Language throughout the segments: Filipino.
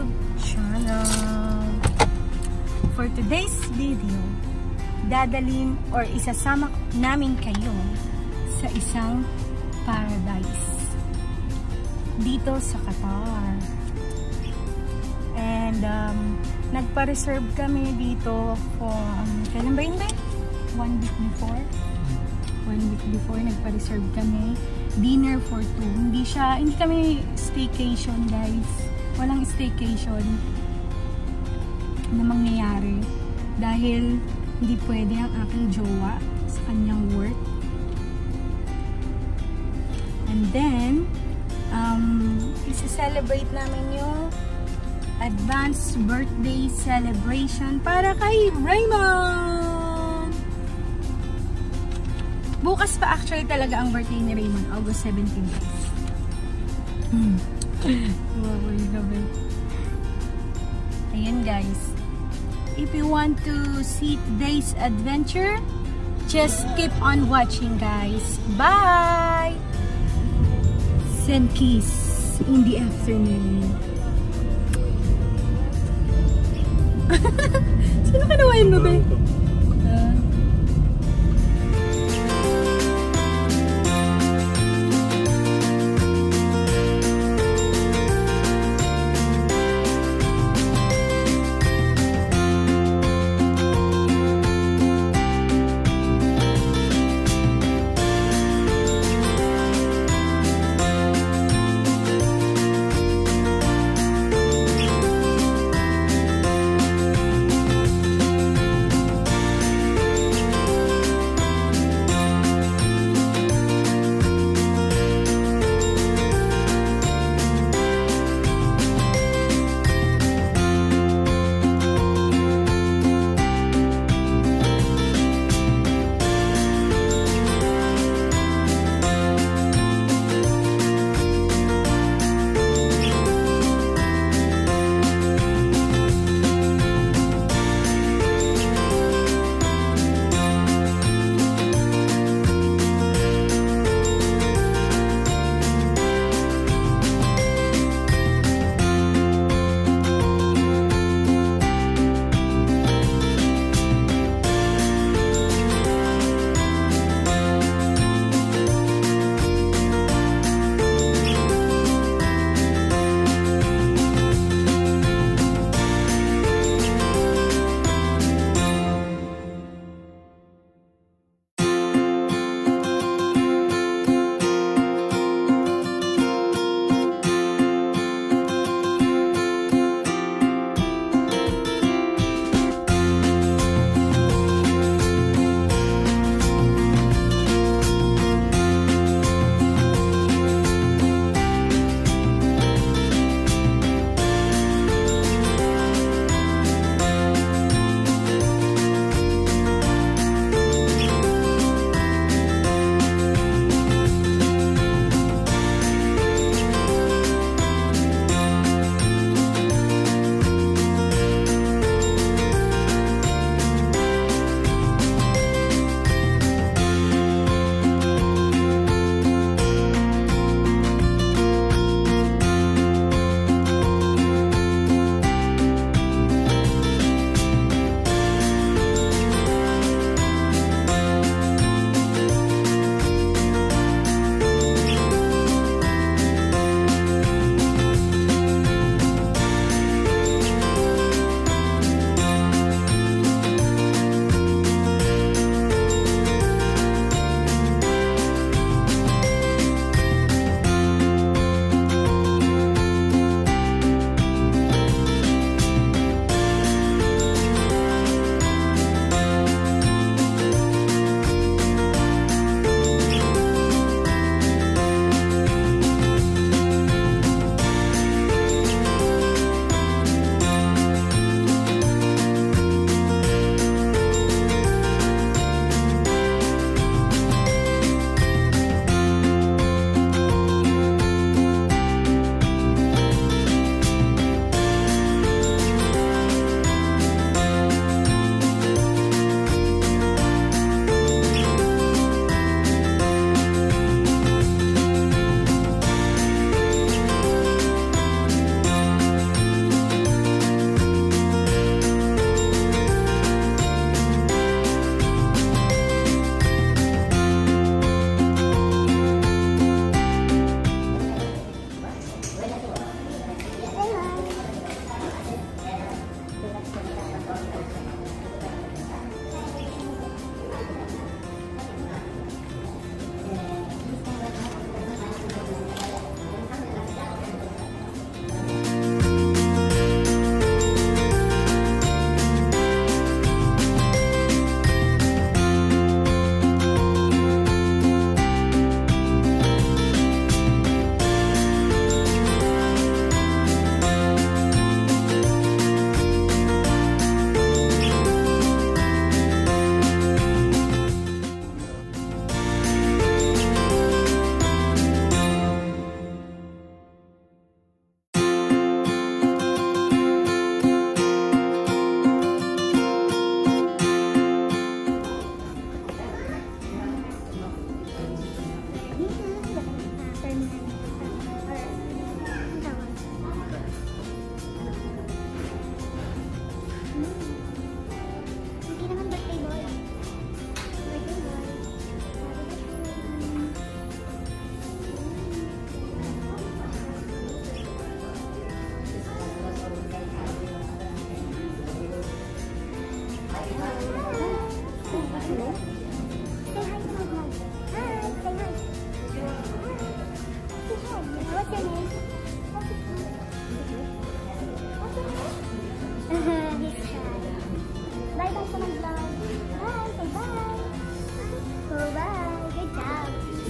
YouTube channel. For today's video, dadalhin or isasama namin kayo sa isang paradise dito sa Qatar. And nagpa-reserve kami dito for kailan ba yun ba? 1 week before. 1 week before nagpa-reserve kami. Dinner for 2. Hindi kami staycation, guys. Walang staycation na mangyayari dahil hindi pwede ang aking jowa sa kanyang work. And then isi-celebrate namin yung advanced birthday celebration para kay Raymond. Bukas pa actually talaga ang birthday ni Raymond, August 17 guys. Ayan guys. If you want to see today's adventure, just keep on watching guys. Bye! Send kiss in the afternoon. Sino ka nawain mo ba? Bye. Good job.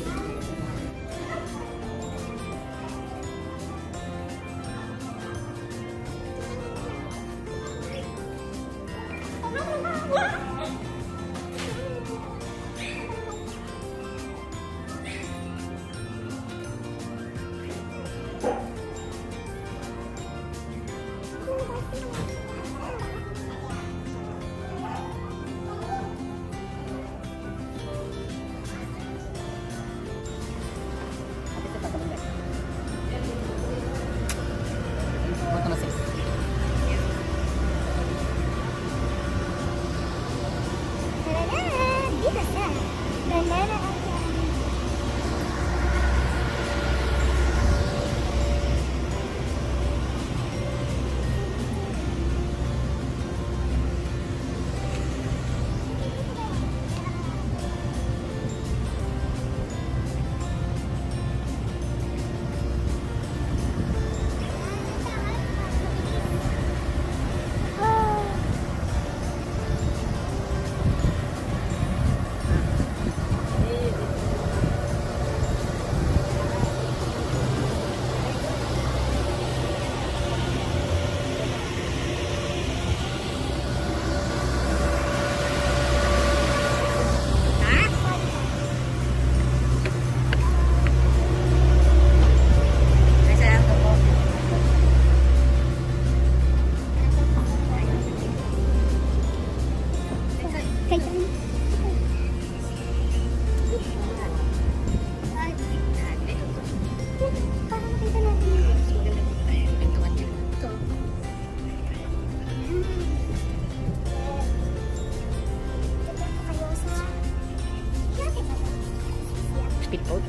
Speedboat?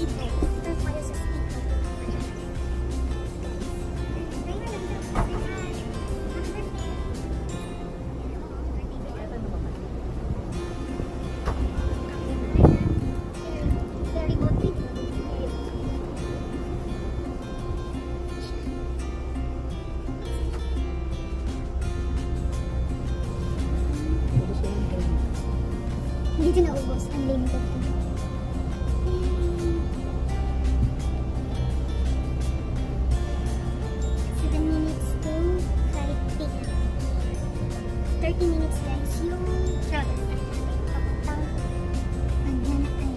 Dito na ubos, unlimited po. 7 minutes to 5 p.m. 30 minutes guys yung travel time natin. Papuntang Magdana ay.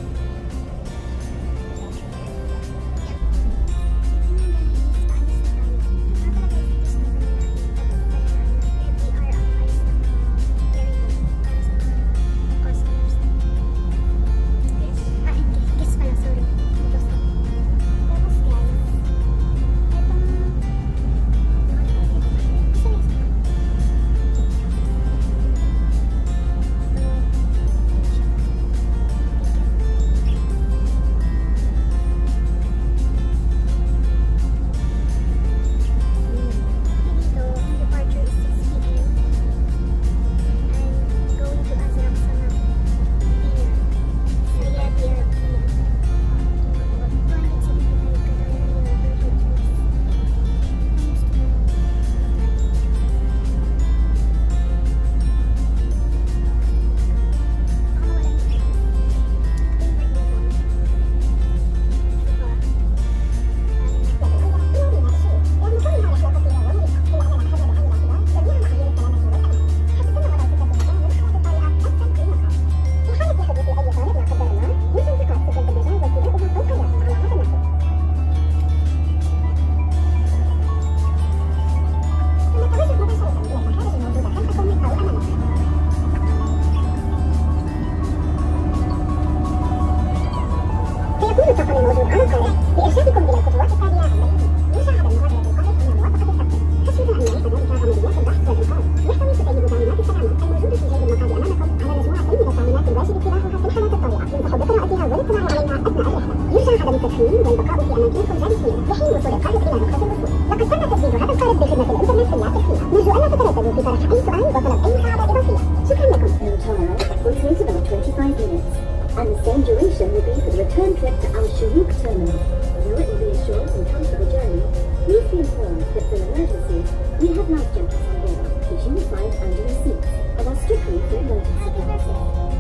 And the same duration will be for the return trip to Al Shorouk terminal. Though it will be a short and comfortable journey, please be informed that for emergencies, we have life jackets on board, which you will find under your seats and are strictly for emergency purposes. They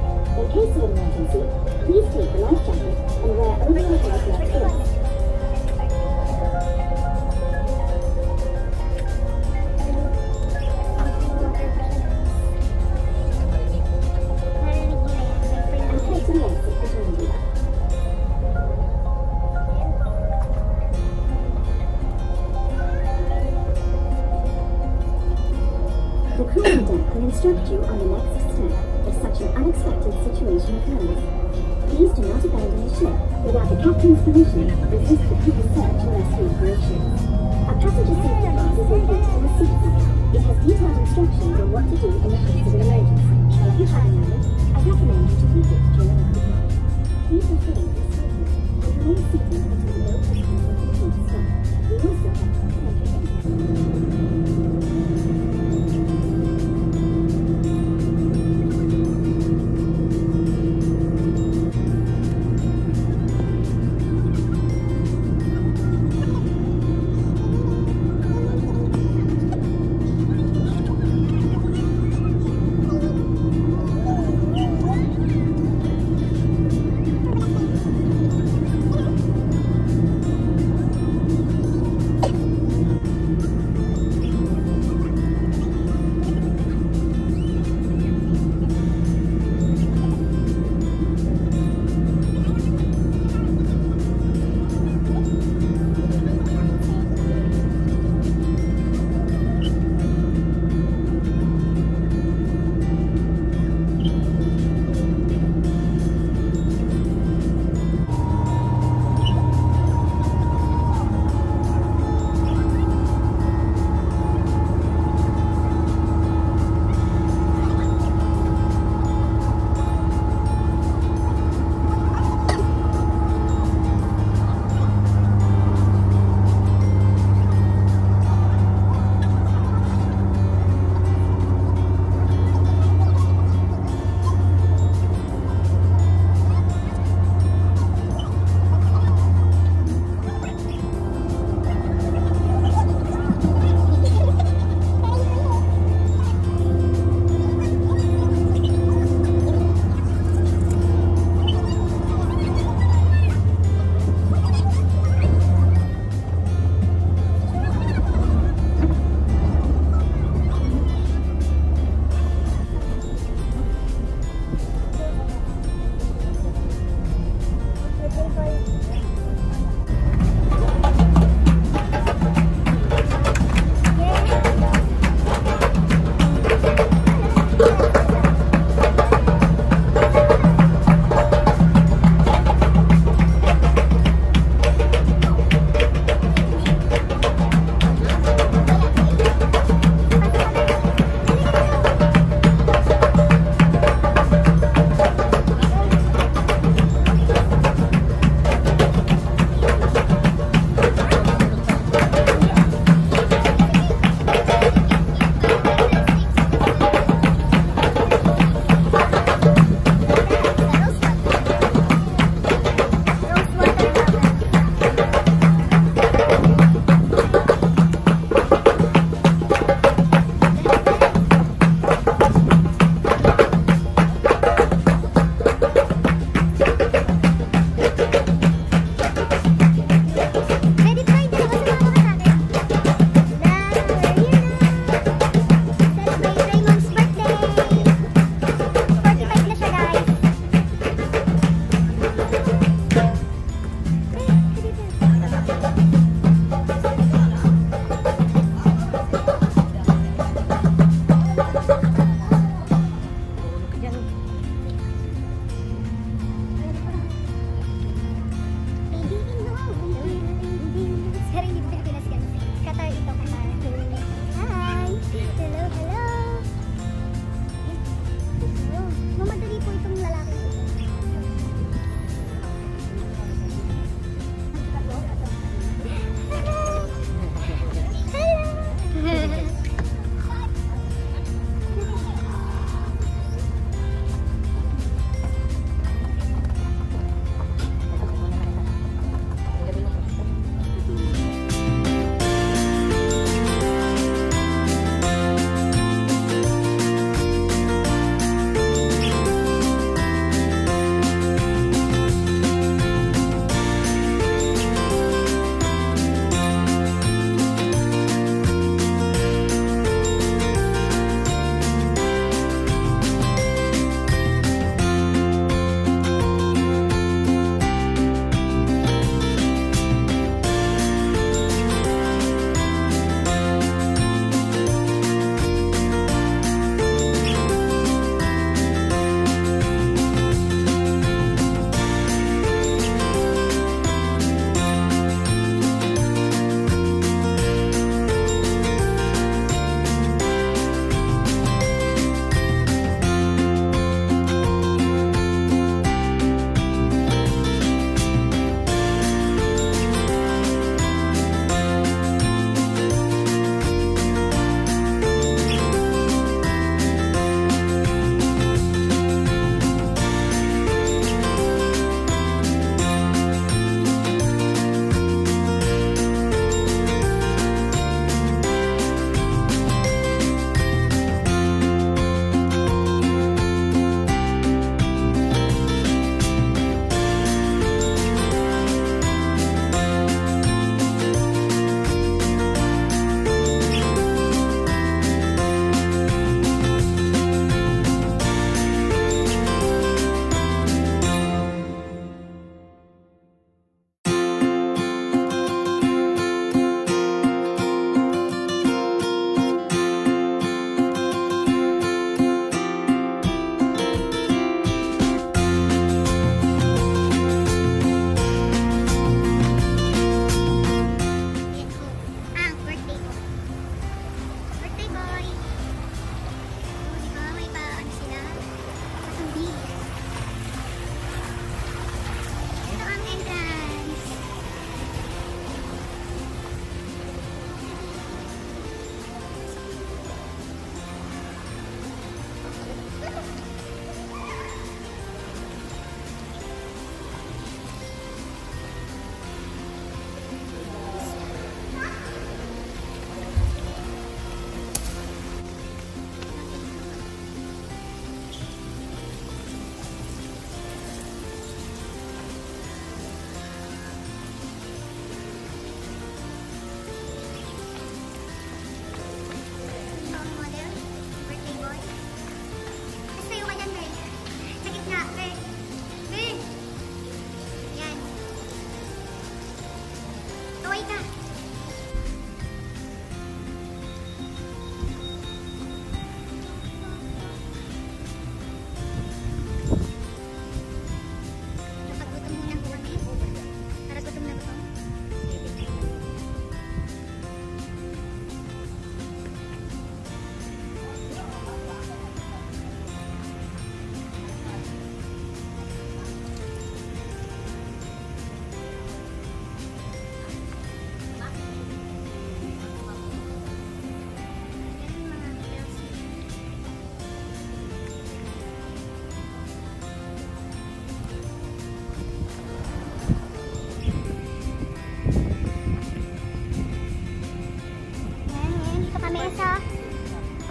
case of an emergency, please take the life jacket and wear over your head like this. And head to the exit behind you. The crew on deck will instruct you on the next step if such an unexpected situation occurs. Please do not abandon the ship without the captain's permission and resist the crew's search and rescue operations. A passenger safety card is located in the seat back. It has detailed instructions on what to do in the case of an emergency. If you have a moment, I recommend you to keep it during the flight. Please refrain from smoking and remain seated until the boat has come to a complete stop. We also have complimentary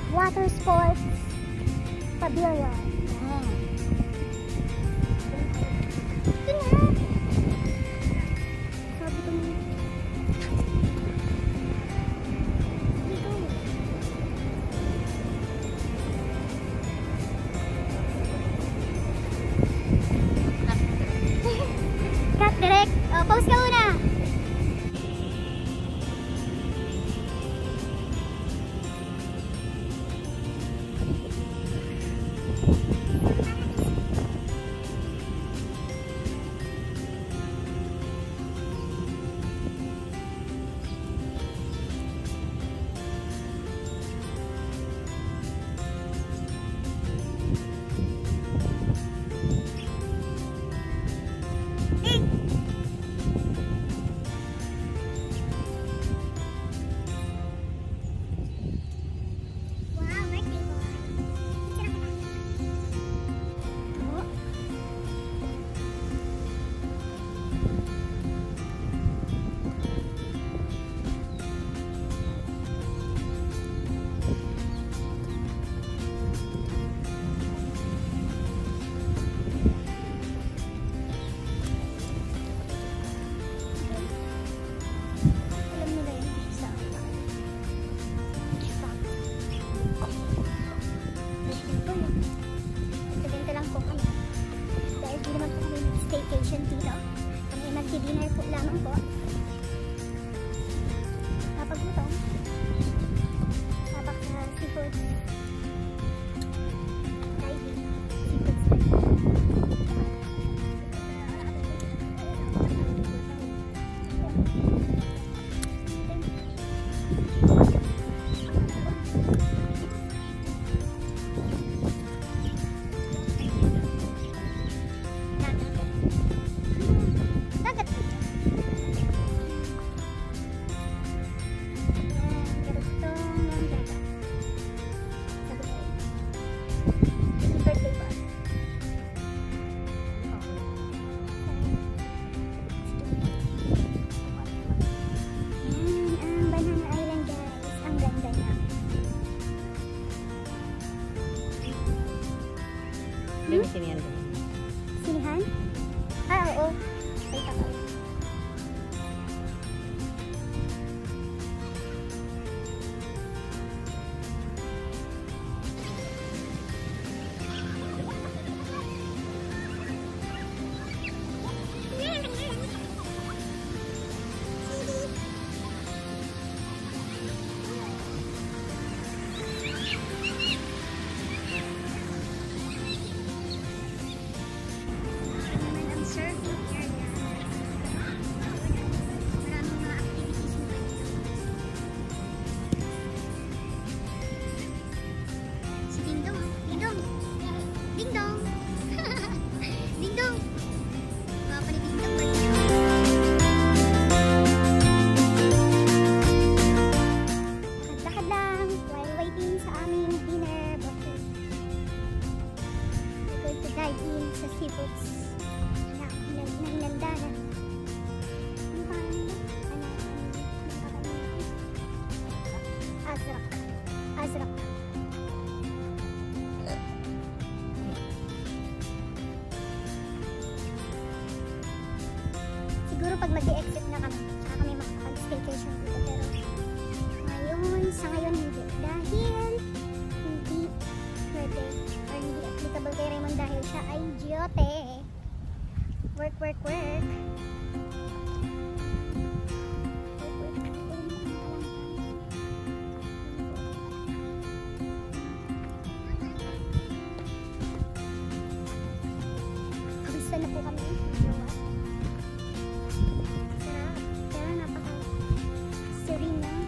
water sports pavilion. Ito nga. Sabi ko na. Dito. Cut direct. Pause ka muna. Dinner po lamang po. Kapag gutom, habak sa seafood diving, seafood Sinihan? Sinihan? Ah, oo. Ay, takal. Sa seafoods na nanlandanan. Ano pa Azrak. Azrak. Siguro pag mag-exit na kami, saka kami makakapag-staycation dito. Pero ngayon, sa ngayon hindi. Dahil hindi pwede or hindi applicable kay Raymond dahil siya ay GOT. Work, work, work. Kamusta na po kami? Sarap. Pero napaka-serene na.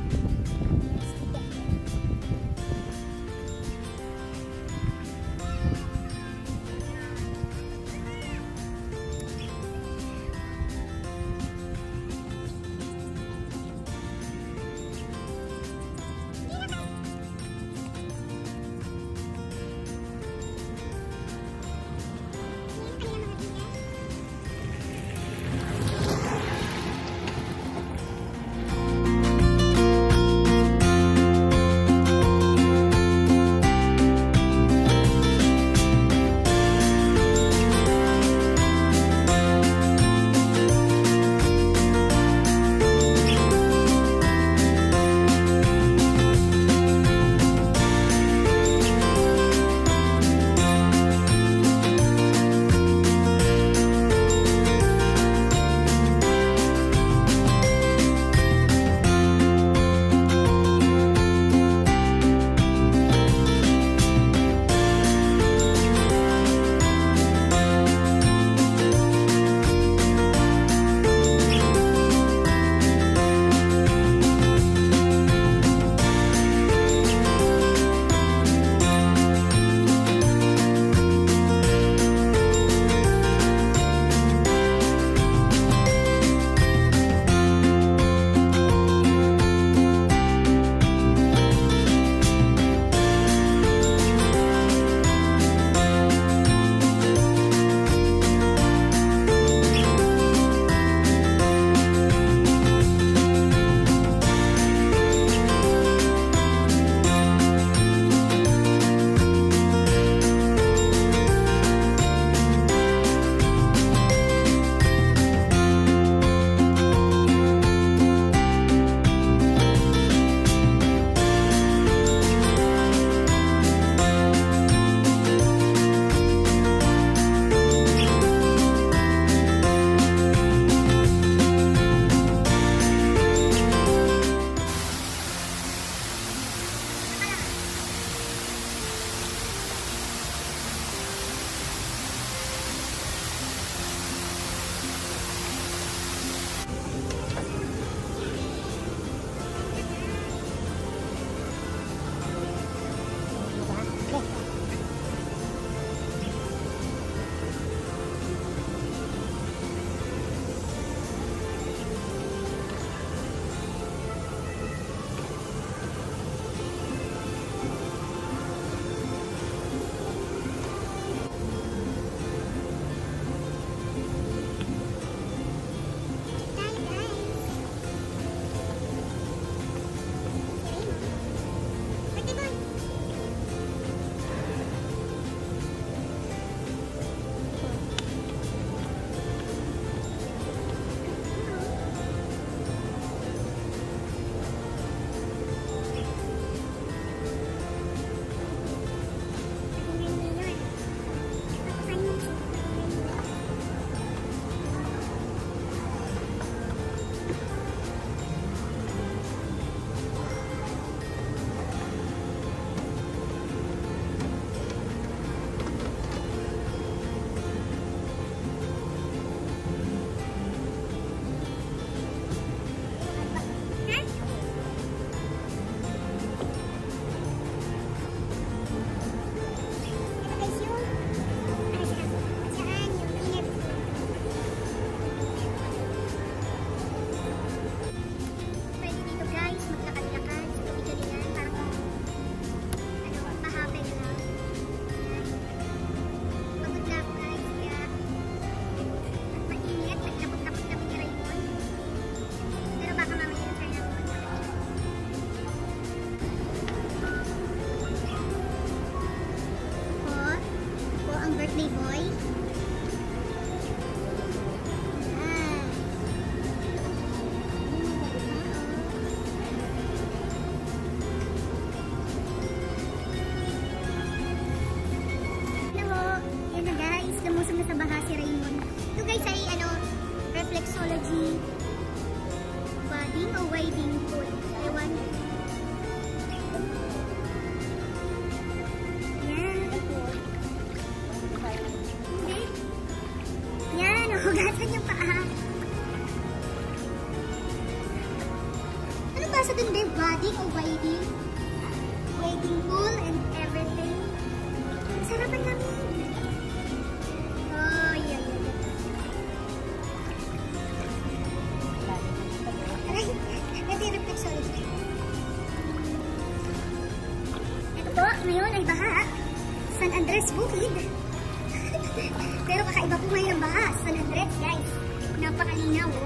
ngayon ay baha. San Andres Bukid. Pero kakaiba po ngayon ang baha. San Andres, guys. Napakalinaw, oh.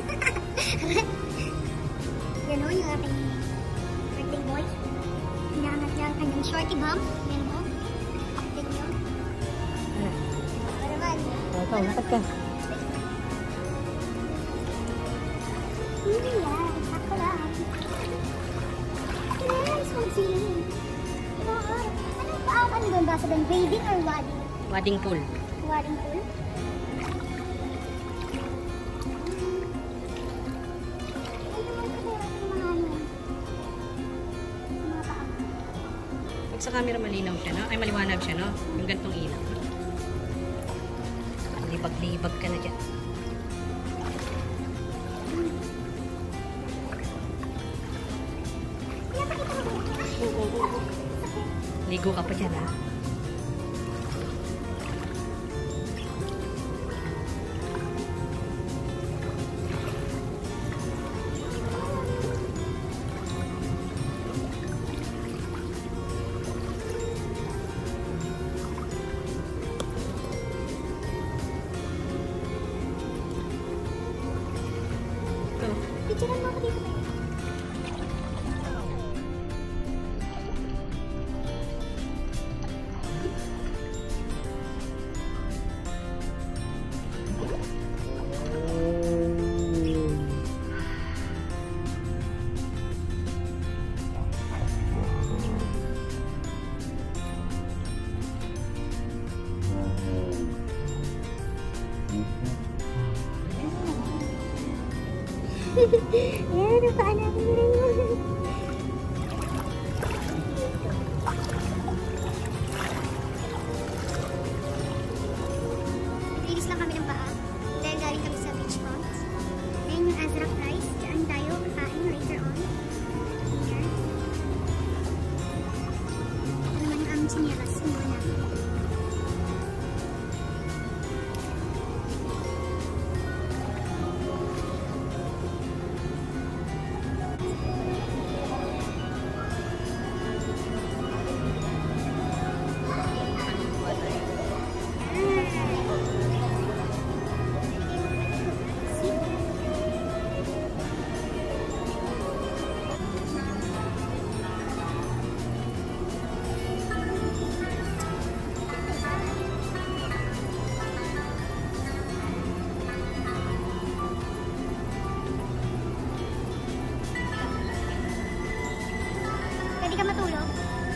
Yan o, yung aking birthday boy. Hinahangat niya ang kanyang shorty bump. Yan o. Pakapin nyo. Ano naman? Ikaw, lakad ka. Hindi yan. Sakto lang. Nice one, see. Anong paakan doon? Basta doon, wading or wading? Wading pool. Wading pool? Pag sa camera malinaw siya, no? Ay, maliwanag siya, no? Yung gantong ilaw. Libag-libag ka na dyan. Ligo ka pa dyan, ha? Picturean mo ako dito. Ayan, napaan natin rin yun. Nag-release lang kami ng paa dahil galing kami sa beachfront. Ayan yung Azrak rice. Diyan tayo kakain later on. Here. Ito naman yung aming sinyakas. Sinuha natin. Pwede ka matulog?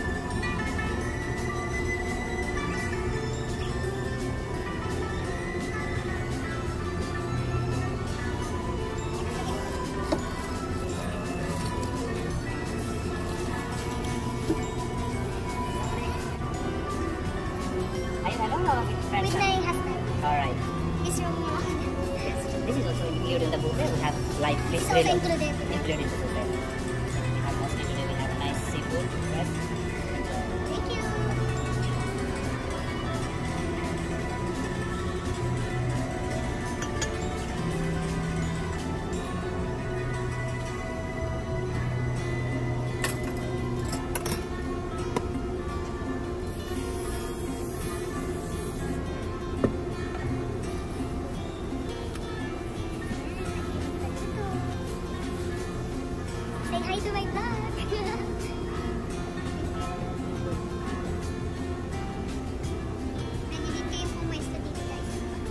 Ay, ano? With my husband. Alright. This room niya. This is also included in the buffet. We have live fish It's also grill. included. Included in the buffet. We have mostly today we have a nice seafood. Yes. Thank you. Say hi to my vlog. Nandito kayo pumwesto dito, guys.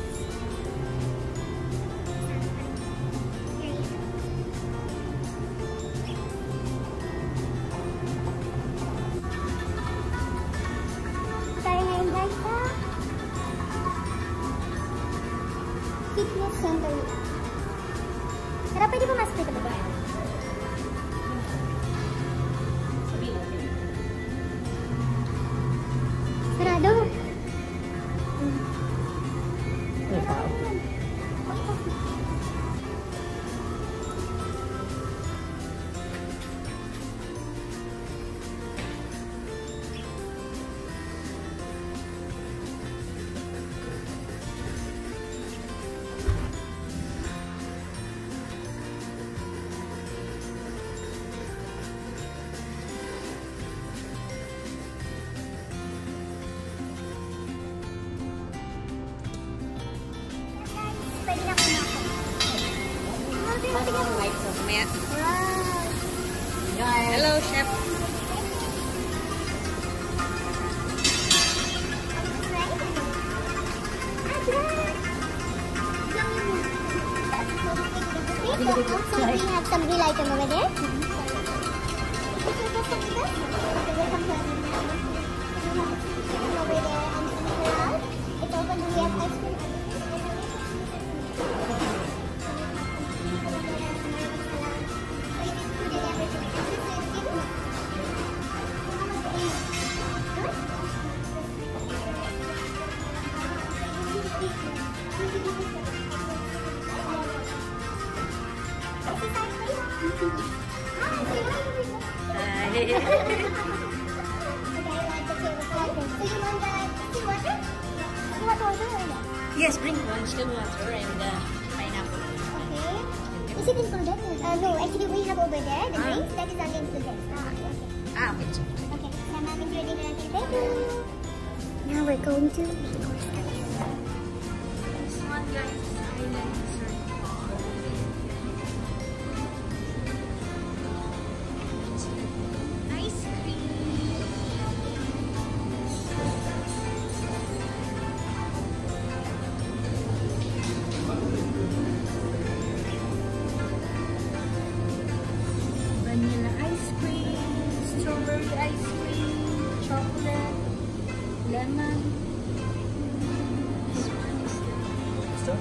Here you go. Tayo ngayon, guys, sa fitness center. Tara, pwede ba mas dito ba? Sarado. May tao. pwede na kumakas. Right, so mamaya. Wow! Hello, chef. So we have some real item over there. Over there and some halal. It's open. Do we have ice cream? Yes, bring one still water and pineapple. Okay. Is it included? No, actually we have over there the drinks. That is only included. Okay. Ah, okay. Okay. Now ma'am, including the thank you. Now we're going to make our stuff. This one, guys, is island dessert. Ice cream. Vanilla ice cream, strawberry ice cream, chocolate, lemon. This one is the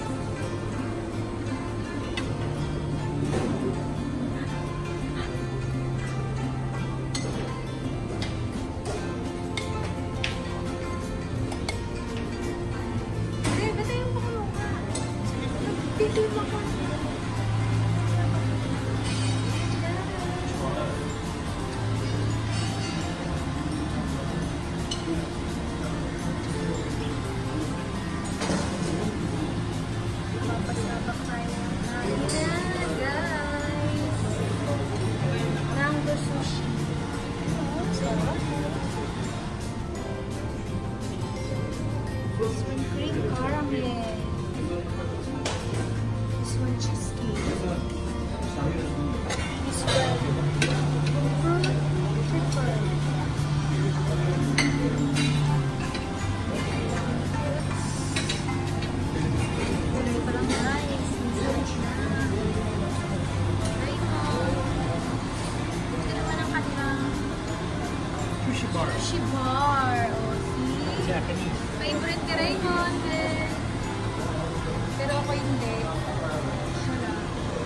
ba't yung pakulunga? Nagpipil mo ko. Papasabak tayo ng kainan, guys. Mango sushi. This one cream caramel. This one cheesecake. This one fruit pepper. Kulay pa lang rice. Masarap na. Raymond. Ito naman ang kanilang Sushi bar. sushi bar. O, see? Japanese. Favorite ni Raymond. Pero ako hindi. Siya lang.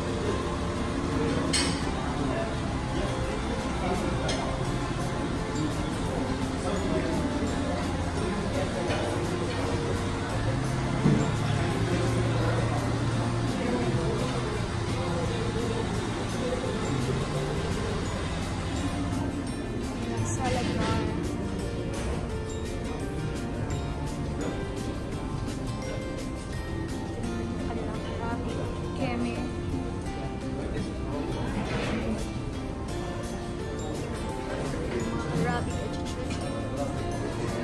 Salad bar. Kanilang rabbit. Keme. Rabbit at chicken.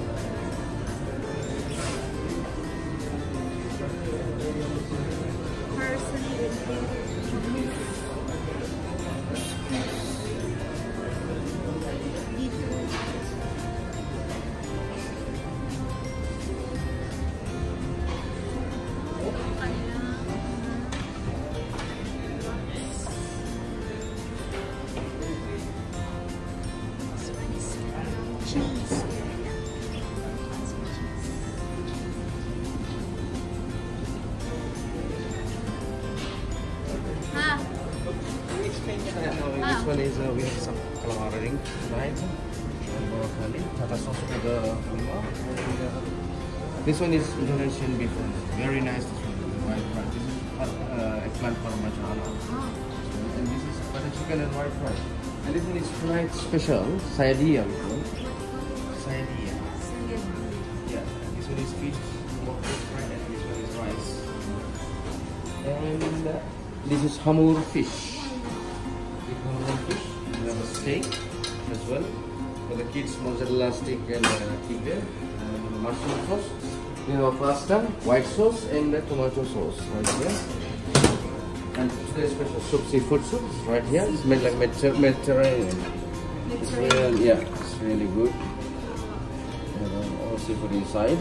Parsley and hummus. Dito. Cheese. Ha? This one is we have some calamari ring tonight. And broccoli, tata sauce for the lima. This one is Indonesian beef. Very nice. This one, white rice. This is eggplant parmigiano. And this is butter chicken and white rice. And this one is fried special, sayadilla. Sayadilla. Yeah. And this one is fish, smoked fish fried, and this one is rice. And this is hamur fish. Big hamur fish. We have a steak as well. For the kids, mozzarella stick and pig there. And mushroom sauce. You know, pasta, white sauce, and the tomato sauce right here. And today's special soup, seafood soup, right here. It's made like Mediterranean. It's really, yeah, it's really good. And all seafood inside.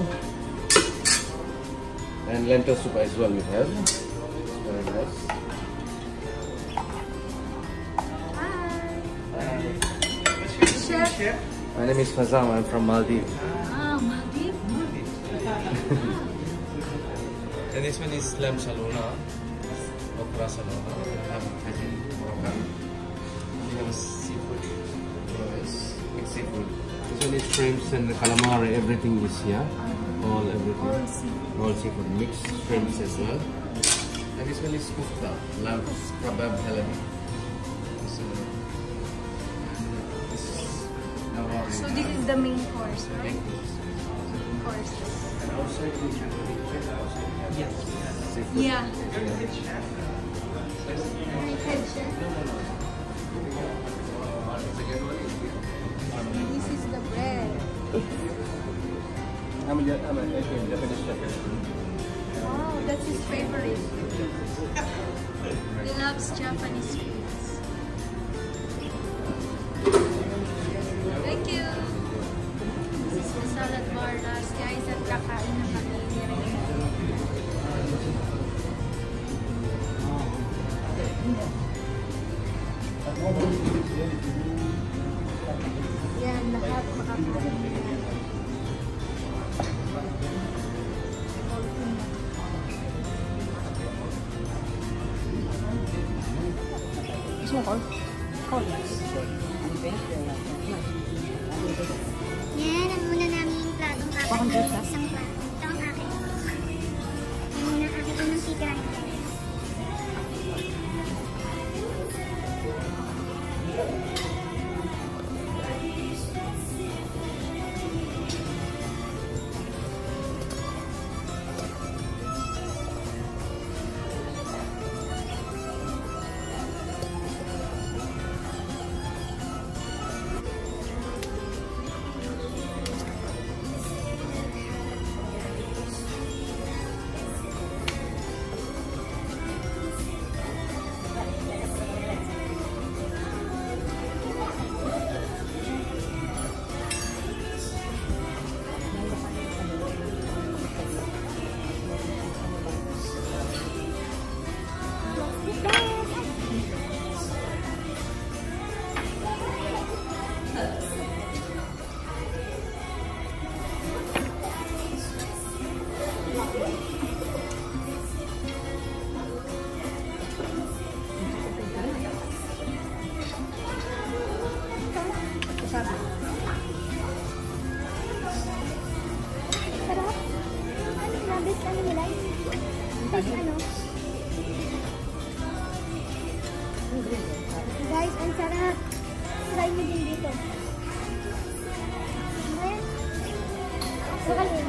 And lentil soup as well we have. It's very nice. Chef. My name is Fazam. I'm from Maldives. Ah, Maldives. And this one is lamb salona, okra salona. We have Hajin Moroccan. We have seafood, rice, mixed seafood. This one is shrimps and calamari. Everything is here. Everything. All seafood, mixed shrimps as well. And this one is kufta, lamb kebab halal. So this is the main course, right? Course. And outside we have yes. Seafood. Yeah. This is the bread. I'm a Japanese chef. Wow, that's his favorite. He loves Japanese foods. Thank you. This is the salad bar last guys at kakain na kami. Yan, lahat makakain. Yan, ang muna namin yung platong apat na isang plato. Ito ang akin. Yan muna akin ng tigay. Sarap. Nabis ano nila? Ano? Guys, ang sarap. Try mo din dito. Ayan. Sakal yun.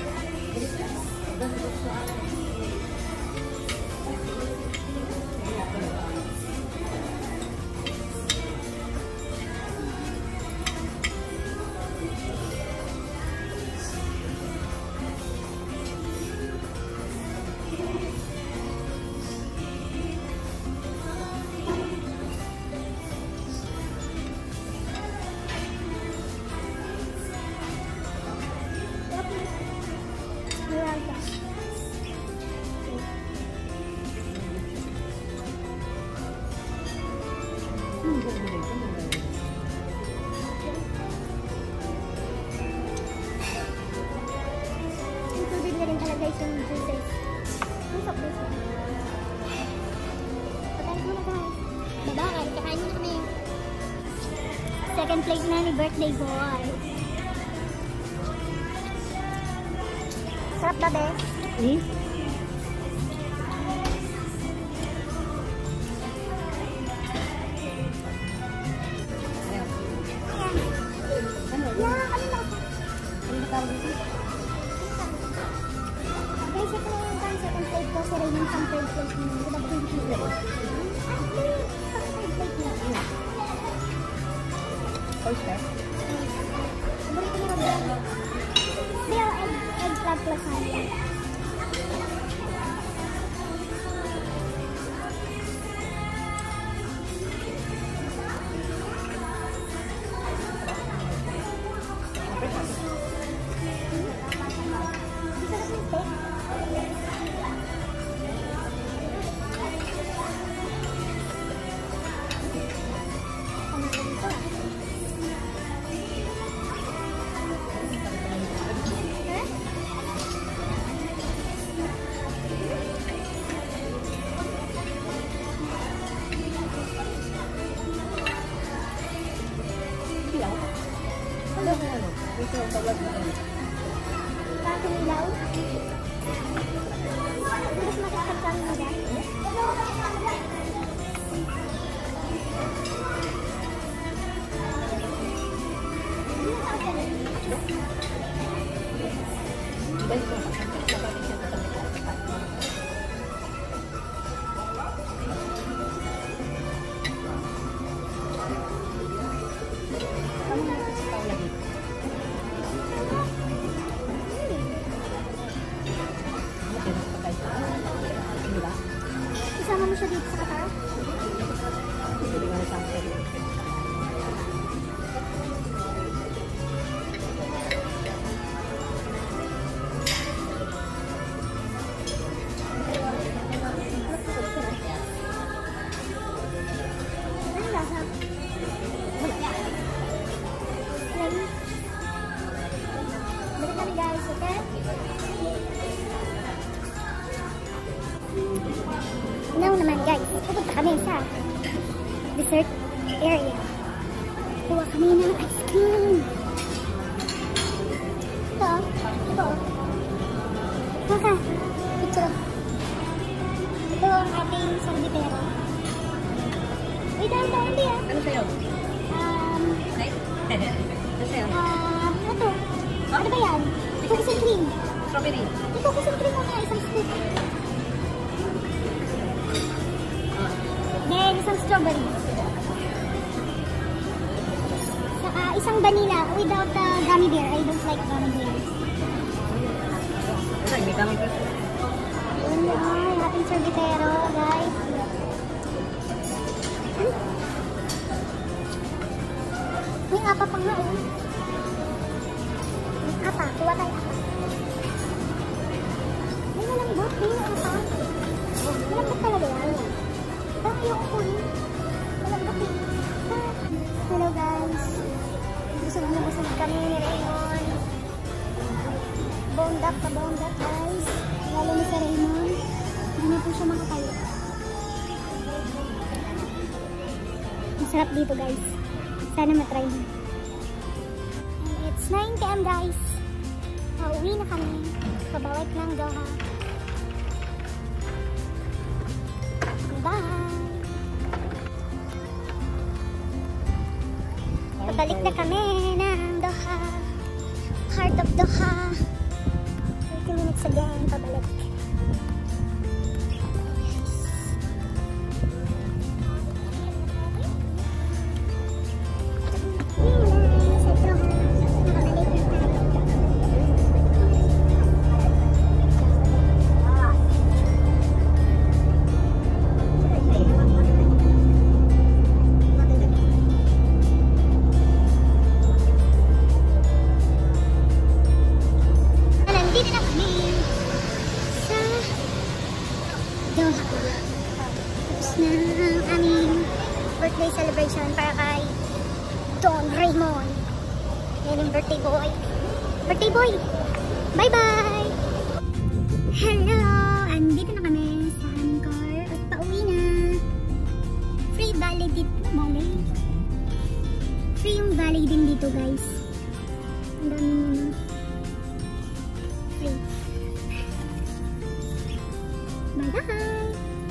Included na rin pala guys yung juices. Usap guys. Patayin ko na guys. Babakar, kakain mo na kami. Second plate na ni birthday boy. Sarap ba, be? Guys, ito na yung second plate ko. Si Raymond pang third plate mo. Diba ba yung third plate? Oyster? Sabi ko na rin. Pero egg plat plus honey. Kakinilaw? Mas matapag kami nila. Isama mo siya dito sa Qatar? Ano lasa? Balik kami guys, okay? Now naman guys, pupunta kami sa dessert area. Kuha kami ng ice cream. Ito. Maka, picture. Ito ang ating sanditero. Uy, dahan-dahan di ah. Ano sa'yo? Ano sa'yo? Ito. Ano ba yan? Cookies and cream. Strawberry. Cookies and cream muna, isang scoop. Then, isang strawberry. Saka isang vanilla without the gummy bear. I don't like gummy bears. Ay, may kami pa. Yun ay ating sorbetero, guys. May apa pa nga, oh. May apa. Kuha tayo apa. May malambot. May apa. Malambot talaga yan. Parang ayoko po yun. Malambot eh. Hello guys. Busog na busog kami ni Raymond. Bondak pa bondak guys. Lalo ni si Raymond. Hindi na po siya makatayo. Masarap dito guys. Sana matry mo. And it's 9 PM guys. Pauwi na kami. Pabawit ng Doha. Bye! Pabalik na kami ng Doha. Heart of Doha. 30 minutes again, pabalik. Birthday celebration para kay Don Raymond. Yan yung birthday boy. Birthday boy! Bye-bye! Hello! Andito na kami sa aming car at pauwi na. Free valet dito. Free yung valet din dito guys. Ang dami mo na. Free. Bye-bye!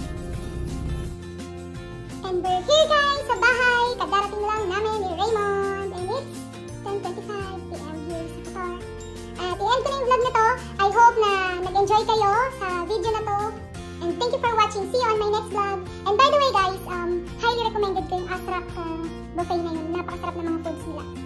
And we're here guys sa bahay. Kadarating lang namin ni Raymond. And it's 10:25 PM here sa Qatar. At i-end ko na yung vlog na to. I hope na nag-enjoy kayo sa video na to. And thank you for watching. See you on my next vlog. And by the way guys, highly recommended ko yung Asrak buffet na yun. Napakasarap ng mga foods nila.